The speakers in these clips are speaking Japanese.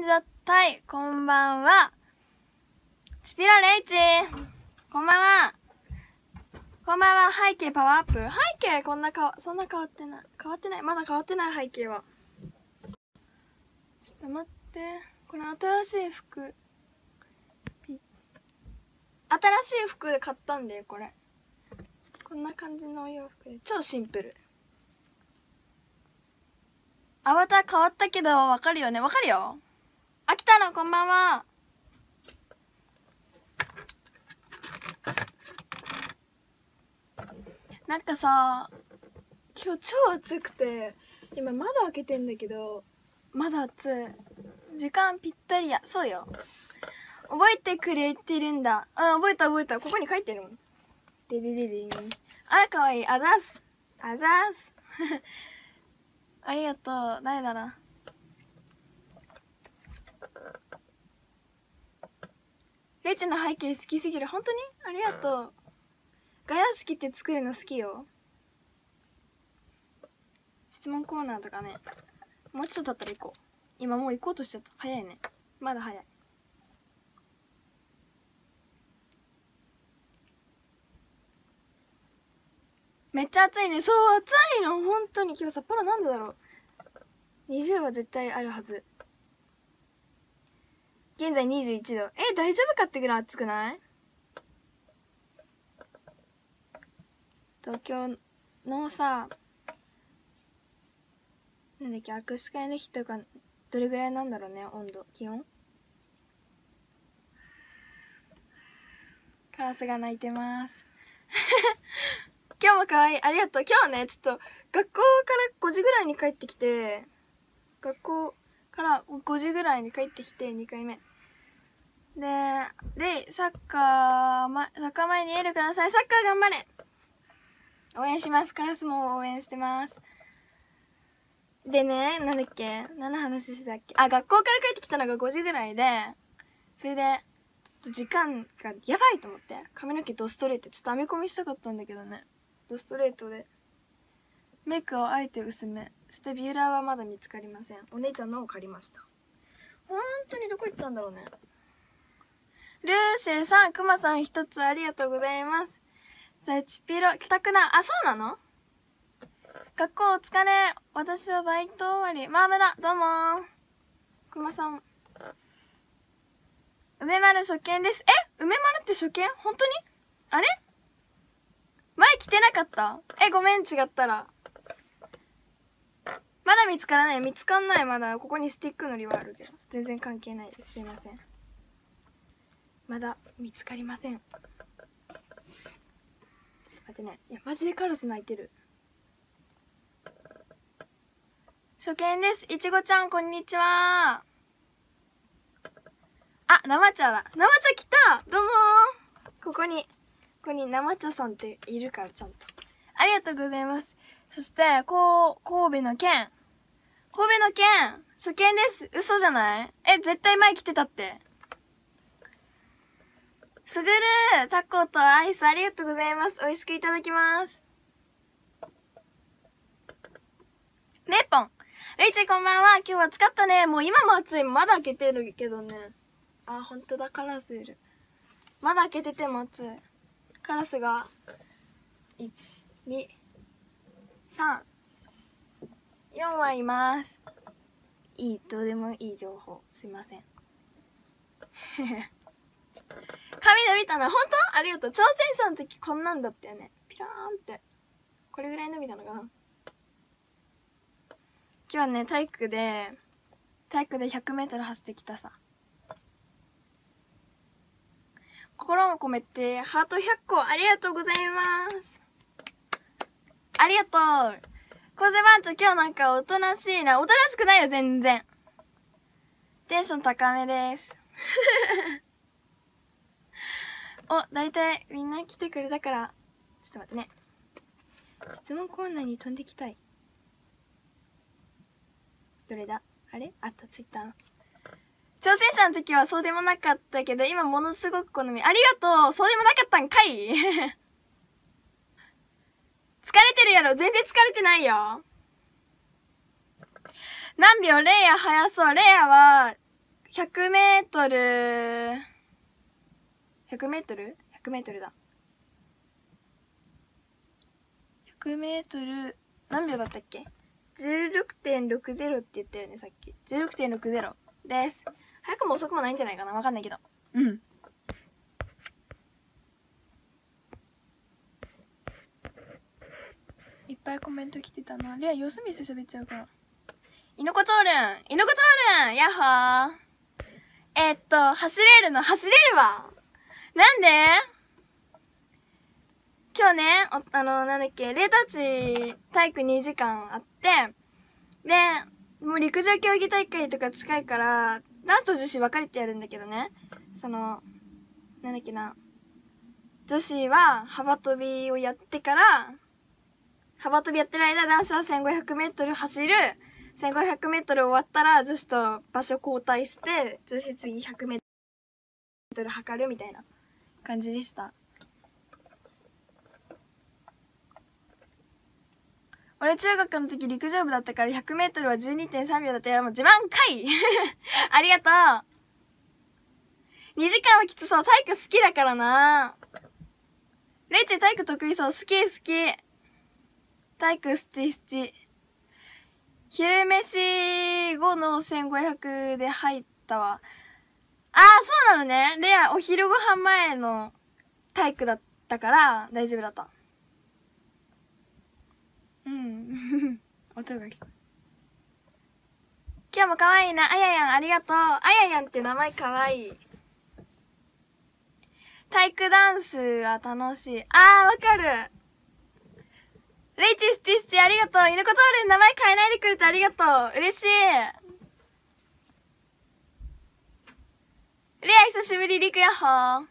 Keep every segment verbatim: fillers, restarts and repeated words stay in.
ザタイ、こんばんは。チピラレイチこんばんは。こんばんは。背景パワーアップ。背景こんなか、そんな変わってない。変わってない。まだ変わってない背景は。ちょっと待って。これ新しい服。新しい服で買ったんだよ、これ。こんな感じのお洋服で。超シンプル。アバター変わったけど、わかるよね。わかるよ。秋田のこんばんは。なんかさ、今日超暑くて、今窓開けてんだけど、まだ暑い。時間ぴったりや。そうよ。覚えてくれてるんだ。うん、覚えた覚えた。ここに書いてるもん。ででででん。あら、かわいい。あざーす。あざーす。ありがとう。誰だろう。レイチの背景好きすぎる。本当にありがとう。ガヤ式って作るの好きよ。質問コーナーとかね。もうちょっと経ったら行こう。今もう行こうとしちゃった。早いね。まだ早い。めっちゃ暑いね。そう、暑いの。本当に今日札幌なんでだろう。にじゅうは絶対あるはず。現在にじゅういちど。え、大丈夫かってぐらい暑くない？東京のさ、なんだっけ、握手会の日とか、どれぐらいなんだろうね、温度、気温。カラスが鳴いてます。今日も可愛い。ありがとう。今日はね、ちょっと、学校からごじぐらいに帰ってきて、学校からごじぐらいに帰ってきて、にかいめ。で、レイ、サッカー、ま、サッカー前にエールください。サッカー頑張れ！応援します。カラスも応援してます。でね、なんだっけ何の話してたっけあ、学校から帰ってきたのがごじぐらいで、それで、ちょっと時間がやばいと思って、髪の毛ドストレート、ちょっと編み込みしたかったんだけどね。ドストレートで。メイクをあえて薄め。そしてビューラーはまだ見つかりません。お姉ちゃんのを借りました。ほんとにどこ行ったんだろうね。ルーシーさん、クマさん一つありがとうございます。さあ、チピロ、帰宅な。あ、そうなの？学校お疲れ。私はバイト終わり。マームだ。どうもー。クマさん。梅丸初見です。え？梅丸って初見？本当に？あれ？前来てなかった？え、ごめん、違ったら。まだ見つからない。見つかんない。まだ。ここにスティックのりはあるけど。全然関係ないです。すいません。まだ見つかりません。ちょっと待ってね。いや、マジでカラス鳴いてる。初見です。いちごちゃん、こんにちは。あ、生茶だ。生茶来た！どうもー。ここに、ここに生茶さんっているから、ちゃんと。ありがとうございます。そして、こう、神戸の県。神戸の県、初見です。嘘じゃない？え、絶対前来てたって。すぐるー、タコとアイスありがとうございます。美味しくいただきます。メーポン。レイチこんばんは。今日は暑かったね。もう今も暑い。まだ開けてるけどね。あ、ほんとだ。カラスいる。まだ開けてても暑い。カラスが、いち、に、さん、よんはいます。いい、どうでもいい情報。すいません。髪伸びたな。ほんと？ありがとう。挑戦者の時こんなんだったよね。ピラーンって。これぐらい伸びたのかな。今日はね、体育で、体育でひゃくメートル走ってきたさ。心も込めて、ハートひゃっこありがとうございます。ありがとう。コーゼ番長今日なんかおとなしいな。おとなしくないよ、全然。テンション高めです。お、だいたいみんな来てくれたから、ちょっと待ってね。質問コーナーに飛んできたい。どれだ？あれ？あった、ツイッター。挑戦者の時はそうでもなかったけど、今ものすごく好み。ありがとう！そうでもなかったんかい。疲れてるやろ？全然疲れてないよ。何秒？レイヤ速そう。レイヤは、 ひゃくメートル、ひゃくメートル ?ひゃく メートルだ。ひゃくメートル、何秒だったっけ ?じゅうろくてんろくゼロ って言ったよね、さっき。じゅうろくてんろくゼロ です。早くも遅くもないんじゃないかな、わかんないけど。うん。いっぱいコメント来てたな。レア、様子見して喋っちゃうから。イノコトールンイノコトールンヤッホー。えー、っと、走れるの走れるわ。なんで今日ね、おあの、なんだっけ、レータッチ体育にじかんあって、で、もう陸上競技大会とか近いから、男子と女子分かれてやるんだけどね。その、なんだっけな。女子は幅跳びをやってから、幅跳びやってる間、男子はせんごひゃくメートル走る。せんごひゃくメートル終わったら、女子と場所交代して、女子次ひゃくメートル測るみたいな感じでした。俺中学の時陸上部だったからひゃくメートルは じゅうにてんさんびょうだったよ。もう自慢かいありがとう。にじかんはきつそう。体育好きだからな。レイチ体育得意そう。好き好き。体育スチスチ。昼飯後のせんごひゃくで入ったわ。ああ、そうなのね。レア、お昼ご飯前の体育だったから大丈夫だった。うん。音が聞こえる。今日も可愛いな。あややん、ありがとう。あややんって名前可愛い。体育ダンスは楽しい。あー、わかる。レイチスティスチありがとう。イノコトール名前変えないでくれてありがとう。嬉しい。レア久しぶり、リクヤッホー。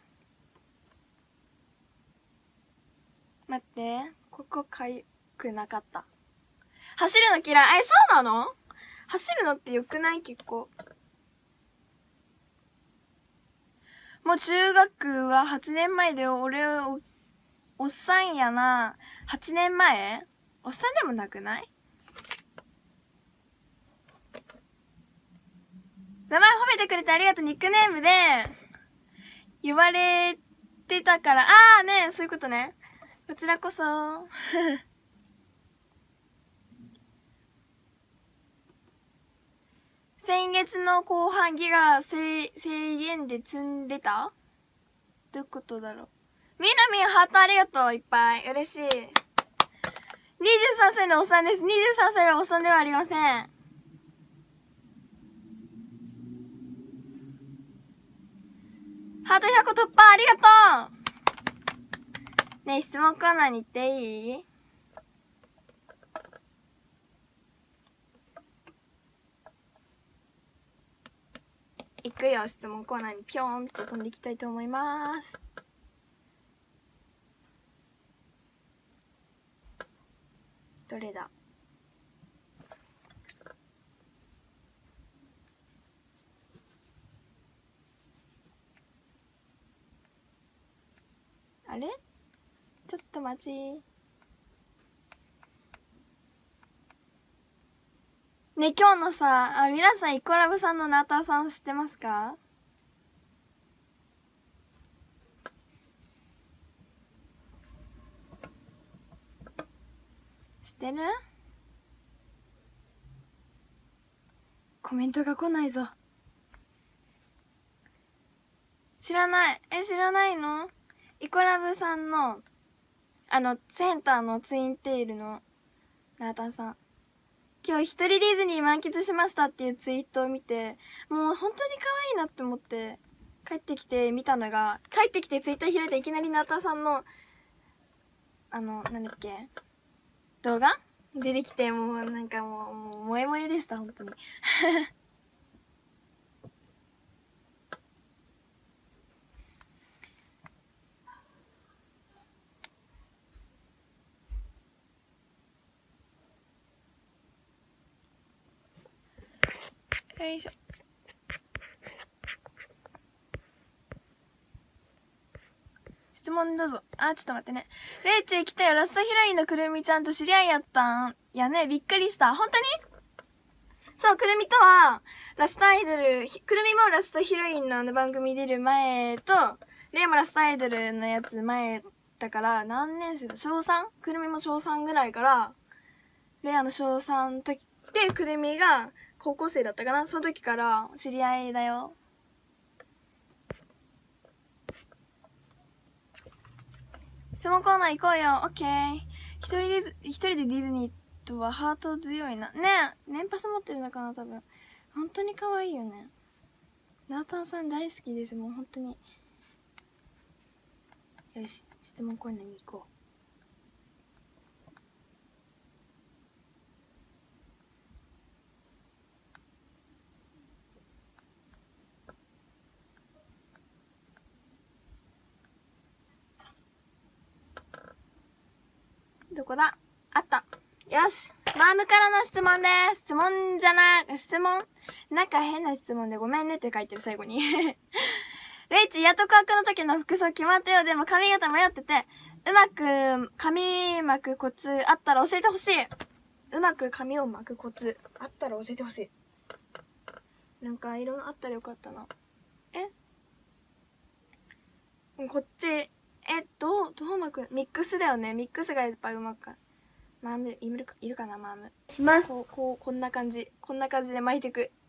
待って、ここかゆくなかった。走るの嫌い。え、そうなの？走るのってよくない？結構。もう中学ははちねんまえで俺お、おっさんやな。はちねんまえ？おっさんでもなくない？名前褒めてくれてありがとう。ニックネームで言われてたから。あーね、そういうことね。こちらこそ。先月の後半ギガ制限で積んでた？どういうことだろう。みなみんハートありがとう。いっぱい。嬉しい。にじゅうさんさいのおっさんです。にじゅうさんさいはおっさんではありません。ハートひゃっこ突破ありがとう。ねえ、質問コーナーに行っていい？行くよ、質問コーナーにぴょーんと飛んでいきたいと思います。どれだ？あれ？ちょっと待ち。ね、今日のさ、あ、皆さんイコラブさんのナーターさん知ってますか？知ってる？コメントが来ないぞ。知らない。え、知らないの？イコラブさんの、あの、センターのツインテールのナーターさん。今日一人ディズニー満喫しましたっていうツイートを見て、もう本当に可愛いなって思って、帰ってきて見たのが、帰ってきてツイッター開いたらいきなりナーターさんの、あの、なんだっけ、動画出てきて、もうなんかもう、もう萌え萌えでした、本当に。よいしょ。質問どうぞ。あ、ちょっと待ってね。レイチェ来たよ。ラストヒロインのくるみちゃんと知り合いやったんやね。びっくりした。本当に？ そう、くるみとは、ラストアイドル、くるみもラストヒロインのあの番組出る前と、レイもラストアイドルのやつ前だから、何年生だ小 さん？ くるみも小さんぐらいから、レイの小さんの時で、くるみが高校生だったかな、その時から知り合いだよ。質問コーナー行こうよ。オッケー。一人で、一人でディズニーとはハート強いな。ねえ、年パス持ってるのかな、多分。本当に可愛いよね。ナータンさん大好きです、もう本当に。よし、質問コーナーに行こう。どこだ？あった。よし。マームからの質問です。質問じゃな、質問なんか変な質問でごめんねって書いてる最後に。レイチ、やっと告白の時の服装決まったよ。でも髪型迷ってて、うまく髪巻くコツあったら教えてほしい。うまく髪を巻くコツあったら教えてほしい。なんか色あったらよかったな。えこっち、え、どう、どう巻くミックスだよね。ミックスがいっぱいうまくか。マーム、いるか、いるかな、マーム。します。こう、こう、こんな感じ。こんな感じで巻いていく。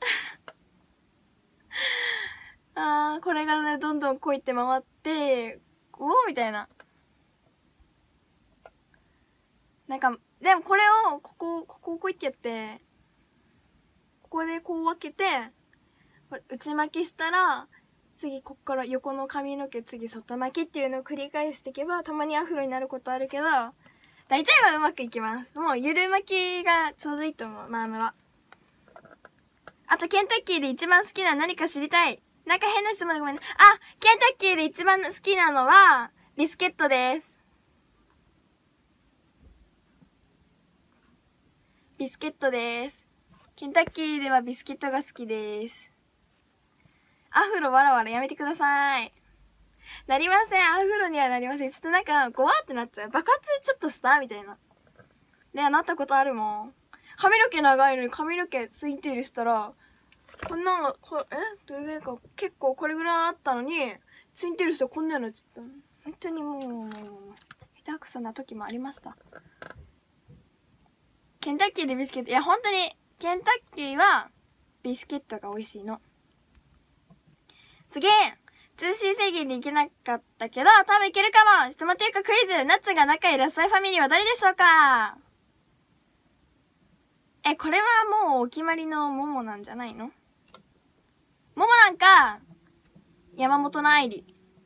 あー、これがね、どんどんこういって回って、おーみたいな。なんか、でもこれを、ここ、ここをこういってやって、ここでこう分けて、内巻きしたら、次こっから横の髪の毛、次外巻きっていうのを繰り返していけば、たまにアフロになることあるけど、大体はうまくいきます。もうゆる巻きがちょうどいいと思う、マームは。あと、ケンタッキーで一番好きな何か知りたい。なんか変な質問でごめんね。あ、ケンタッキーで一番好きなのは、ビスケットです。ビスケットです。ケンタッキーではビスケットが好きです。アフロわらわらやめてください。なりません。アフロにはなりません。ちょっとなんか、ごわーってなっちゃう。爆発ちょっとしたみたいな。ねえ、なったことあるもん。髪の毛長いのに髪の毛ツインテールしたら、こんなの、こえどれぐらいか、結構これぐらいあったのに、ツインテールしたらこんなのちょっと、本当にもう、もう、下手くそな時もありました。ケンタッキーでビスケット、いや、本当に、ケンタッキーは、ビスケットが美味しいの。次通信制限でいけなかったけど、多分いけるかも。質問というかクイズ。ナッツが仲いいラストアイファミリーは誰でしょうか？え、これはもうお決まりのモモなんじゃないの？モモなんか、山本の愛理。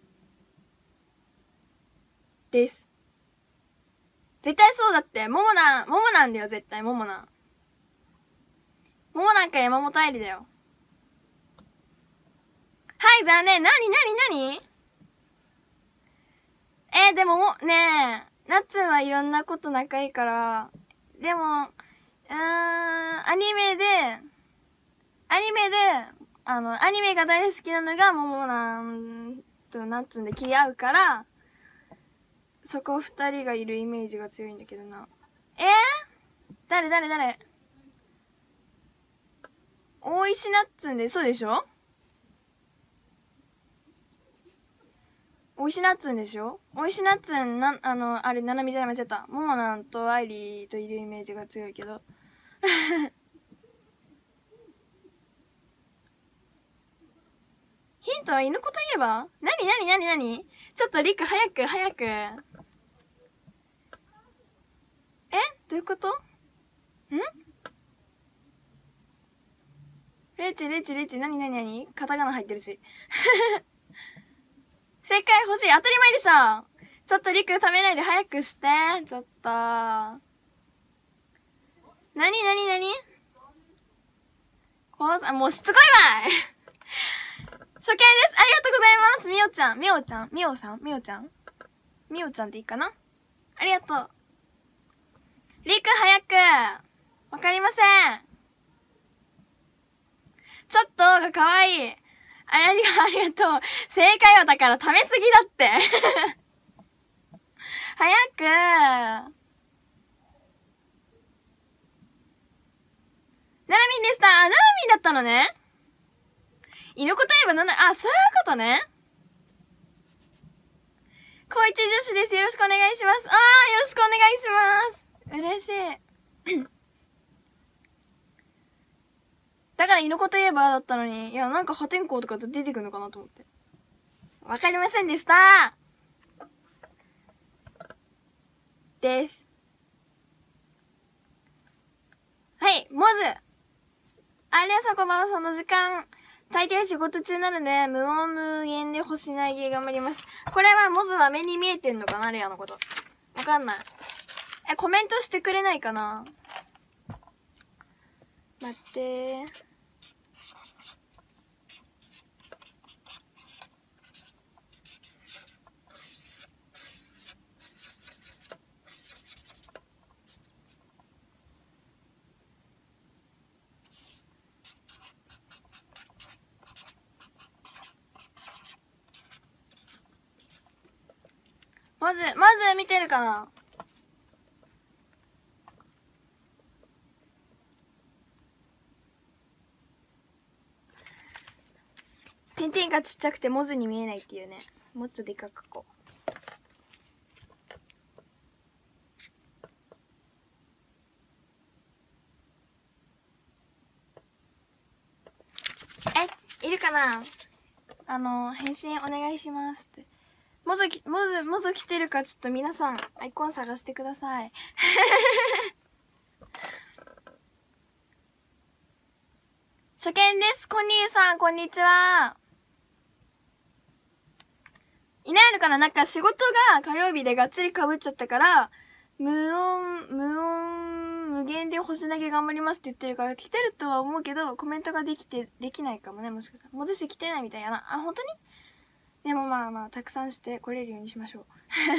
です。絶対そうだって。モモなん、モモなんだよ、絶対、モモなん。モモなんか山本愛理だよ。はい、残念。なになになにえー、でもも、ねえ、ナッツはいろんなこと仲いいから、でも、うーん、アニメで、アニメで、あの、アニメが大好きなのがモモなんとナッツンで気合うから、そこ二人がいるイメージが強いんだけどな。えー、誰誰誰大石ナッツンで、そうでしょ？大石ナッツンでしょ？大石ナッツン、な、あの、あれ、ななみじゃない、間違った。モモナンとアイリーといるイメージが強いけど。ヒントは犬子といえば？なになになになに？ちょっとリク、早く、早く。え？どういうこと？ん？レイチ、レイチ、レイチ、なになになに？カタカナ入ってるし。正解欲しい。当たり前でしょ。ちょっとリク食べないで早くして。ちょっと。なになになに？こうさ、もうしつこいわい初見です。ありがとうございます。みおちゃん、みおちゃん、みおさん、みおちゃんみおちゃんでいいかな？ありがとう。リク早く。わかりません。ちょっとがかわいい。ありが、ありがとう。正解はだから食べすぎだって。早く。 ななみんでした。あ、ななみんだったのね。いのこといえばなな、あ、そういうことね。高一女子です。よろしくお願いします。あー、よろしくお願いします。嬉しい。だから、いのこといえばだったのに、いや、なんか破天荒とか出てくるのかなと思って。わかりませんでした。です。はい、モズ。あれ、さこばはその時間、大抵仕事中なので、無音無言で星投げ頑張ります。これは、モズは目に見えてんのかな、レアのこと。わかんない。え、コメントしてくれないかな。待ってー。まず、まず見てるかな。点々がちっちゃくて文字に見えないっていうね。もうちょっとでかくこう。え、いるかな。あの、返信お願いしますって。もずき、もず、もず来てるかちょっと皆さん、アイコン探してください。初見です。コニーさん、こんにちは。いないのかな。なんか仕事が火曜日でがっつり被っちゃったから、無音、無音、無限で星投げ頑張りますって言ってるから来てるとは思うけど、コメントができて、できないかもね、もしかしたら。もずし来てないみたいやな。あ、本当に？でもまあまあ、たくさんして来れるようにしましょう。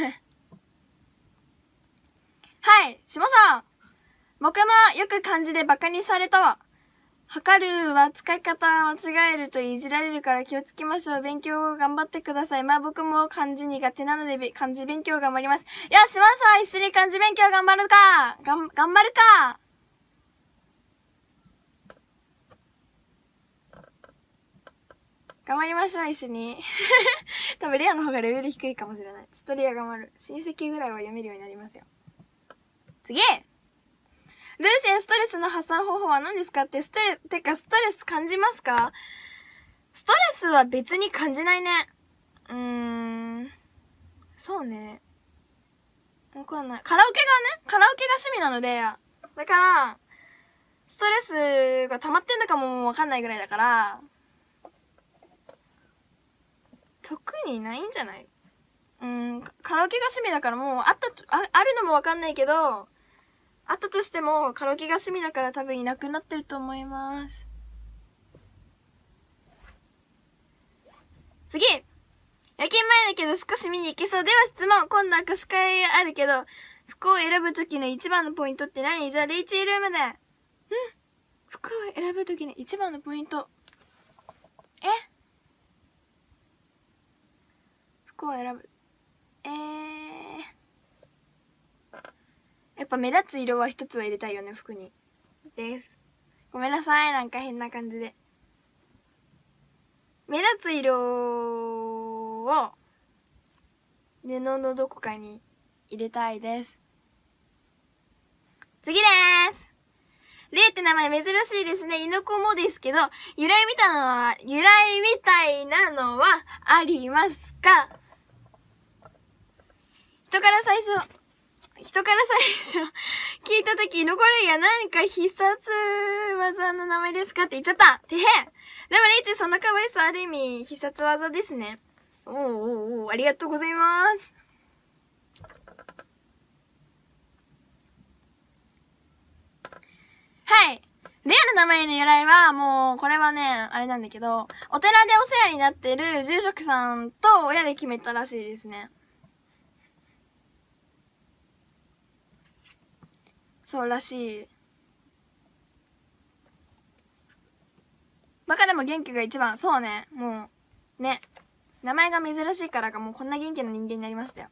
はい、下さん。僕もよく漢字でバカにされたわ。測るは使い方間違えるといじられるから気をつけましょう。勉強頑張ってください。まあ僕も漢字苦手なので漢字勉強頑張ります。いや、島さん一緒に漢字勉強頑張るか。がん、頑張るか。頑張りましょう、一緒に。多分レアの方がレベル低いかもしれない。ちょっとレア頑張る。親戚ぐらいは読めるようになりますよ。次ルーシェン、ストレスの発散方法は何ですかって、ストレス、てかストレス感じますか？ストレスは別に感じないね。うーん。そうね。わかんない。カラオケがね、カラオケが趣味なので、だから、ストレスが溜まってんのかもわかんないぐらいだから、特にないんじゃない？うん、カラオケが趣味だからもう、あったと、あ、あるのもわかんないけど、あったとしても、カラオケが趣味だから多分いなくなってると思います。次夜勤前だけど少し見に行けそう。では質問。今度は貸し会あるけど、服を選ぶときの一番のポイントって何？じゃあ、レイチールームで。うん。服を選ぶときの一番のポイント。え？服を選ぶ。えー。やっぱ目立つ色は一つは入れたいよね、服に。です。ごめんなさい、なんか変な感じで。目立つ色を布のどこかに入れたいです。次でーす。レイって名前珍しいですね。イノコもですけど、由来みたいなのは、由来みたいなのはありますか？人から最初、人から最初、聞いたとき、残るやなんか必殺技の名前ですかって言っちゃった。てへん。でもレイチその可愛さある意味必殺技ですね。おーおーおー、ありがとうございます。はい。レアの名前の由来は、もう、これはね、あれなんだけど、お寺でお世話になってる住職さんと親で決めたらしいですね。そうらしい。バカでも元気が一番。そうね。もう、ね。名前が珍しいからかもうこんな元気な人間になりましたよ。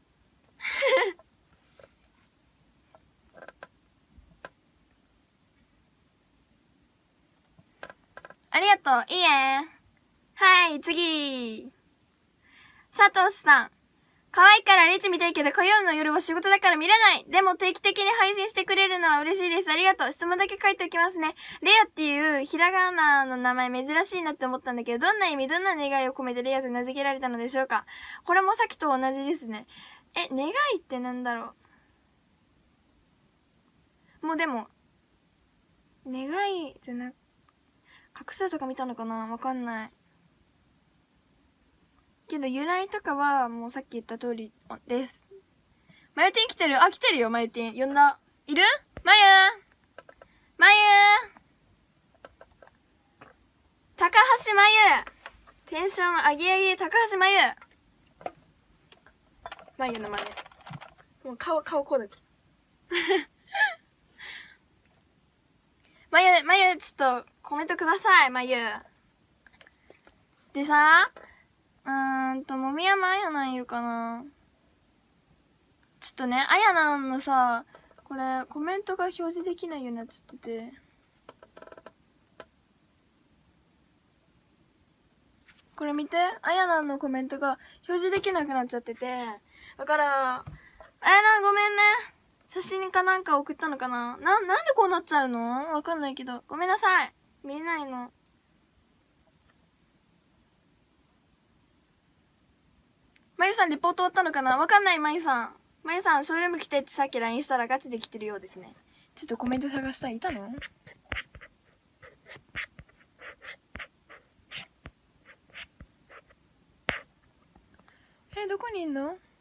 ありがとう。いいえ。はい、次。佐藤さん。可愛いからリチ見たいけど火曜の夜は仕事だから見れない。でも定期的に配信してくれるのは嬉しいです。ありがとう。質問だけ書いておきますね。レアっていうひらがなの名前珍しいなって思ったんだけど、どんな意味、どんな願いを込めてレアと名付けられたのでしょうか。これもさっきと同じですね。え、願いってなんだろう。もうでも、願いじゃな、画数とか見たのかなわかんない。けど由来とかはもうさっき言った通りです。まゆてん来てる。あ、来てるよ、まゆてん。呼んだ。いる？まゆまゆ高橋まゆテンション上げ上げ、高橋まゆまゆの真似。もう顔、顔こうだ。まゆ、まゆ、ちょっとコメントください、まゆ。でさ、うーんと、もみやまあやなんいるかな。ちょっとね、あやなんのさ、これ、コメントが表示できないようになっちゃってて。これ見て、あやなんのコメントが表示できなくなっちゃってて。だから、あやなんごめんね。写真かなんか送ったのかな。な、なんでこうなっちゃうの？わかんないけど。ごめんなさい。見れないの。まゆさんリポート終わったのかな？わかんない、まゆさん。まゆさん、ショールーム来てってさっき ライン したらガチで来てるようですね。ちょっとコメント探したい。いたの？え、どこにいんの？